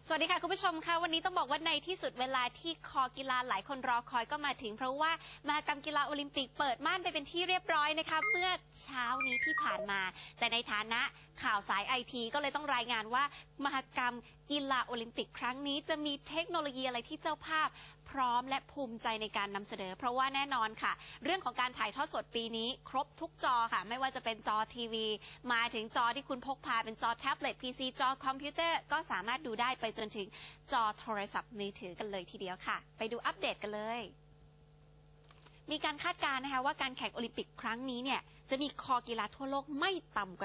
สวัสดีค่ะคุณผู้ชมค่ะวันนี้ต้องบอกว่าในที่สุดเวลาที่คอกีฬาหลายคนรอคอยก็มาถึงเพราะว่ามหกรรมกีฬาโอลิมปิกเปิดม่านไปเป็นที่เรียบร้อยนะคะเมื่อเช้านี้ที่ผ่านมาแต่ในฐานะข่าวสายไอทีก็เลยต้องรายงานว่ามหกรรมกีฬาโอลิมปิกครั้งนี้จะมีเทคโนโลยีอะไรที่เจ้าภาพพร้อมและภูมิใจในการนำเสนอเพราะว่าแน่นอนค่ะเรื่องของการถ่ายทอดสดปีนี้ครบทุกจอค่ะไม่ว่าจะเป็นจอทีวีมาถึงจอที่คุณพกพาเป็นจอแท็บเล็ต PC จอคอมพิวเตอร์ก็สามารถดูได้ไปจนถึงจอโทรศัพท์มือถือกันเลยทีเดียวค่ะไปดูอัปเดตกันเลยมีการคาดการณ์นะคะว่าการแข่งโอลิมปิกครั้งนี้เนี่ยจะมีคอกีฬาทั่วโลกไม่ต่ำกว่า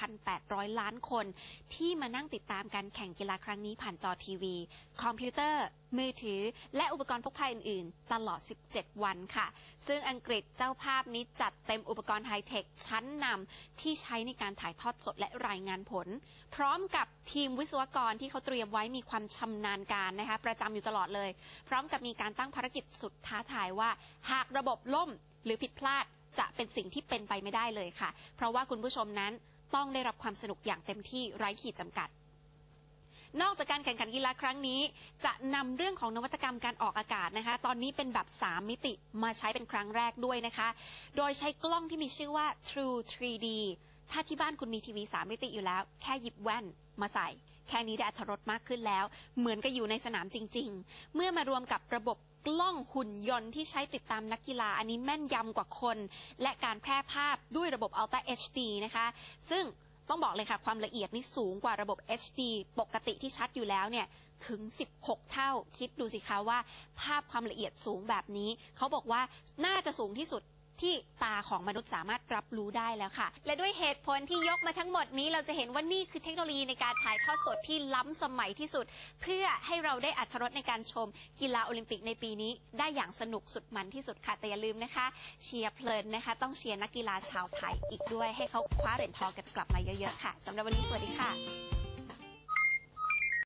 4,800 ล้านคนที่มานั่งติดตามการแข่งกีฬาครั้งนี้ผ่านจอทีวีคอมพิวเตอร์มือถือและอุปกรณ์พกพาอื่นๆตลอด17วันค่ะซึ่งอังกฤษเจ้าภาพนี้จัดเต็มอุปกรณ์ไฮเทคชั้นนำที่ใช้ในการถ่ายทอดสดและรายงานผลพร้อมกับทีมวิศวกรที่เขาเตรียมไว้มีความชำนาญการนะคะประจำอยู่ตลอดเลยพร้อมกับมีการตั้งภารกิจสุดท้าทายว่าหากระบบล่มหรือผิดพลาดจะเป็นสิ่งที่เป็นไปไม่ได้เลยค่ะเพราะว่าคุณผู้ชมนั้นต้องได้รับความสนุกอย่างเต็มที่ไร้ขีดจำกัดนอกจากการแข่งขันกีฬาครั้งนี้จะนำเรื่องของนวัตกรรมการออกอากาศนะคะตอนนี้เป็นแบบ3มิติมาใช้เป็นครั้งแรกด้วยนะคะโดยใช้กล้องที่มีชื่อว่า True 3D ถ้าที่บ้านคุณมีทีวี3มิติอยู่แล้วแค่หยิบแว่นมาใส่แค่นี้ได้อรรถรสมากขึ้นแล้วเหมือนกับอยู่ในสนามจริงๆเมื่อมารวมกับระบบกล้องหุ่นยนต์ที่ใช้ติดตามนักกีฬาอันนี้แม่นยำกว่าคนและการแพร่ภาพด้วยระบบ Ultra HD นะคะซึ่งต้องบอกเลยค่ะความละเอียดนี่สูงกว่าระบบ HD ปกติที่ชัดอยู่แล้วเนี่ยถึง16เท่าคิดดูสิคะว่าภาพความละเอียดสูงแบบนี้เขาบอกว่าน่าจะสูงที่สุดที่ตาของมนุษย์สามารถรับรู้ได้แล้วค่ะและด้วยเหตุผลที่ยกมาทั้งหมดนี้เราจะเห็นว่านี่คือเทคโนโลยีในการถ่ายทอดสดที่ล้ำสมัยที่สุดเพื่อให้เราได้อรรถรสในการชมกีฬาโอลิมปิกในปีนี้ได้อย่างสนุกสุดมันที่สุดค่ะแต่อย่าลืมนะคะเชียร์เพลินนะคะต้องเชียร์นักกีฬาชาวไทยอีกด้วยให้เขาคว้าเหรียญทองกันกลับมาเยอะๆค่ะสำหรับวันนี้สวัสดีค่ะ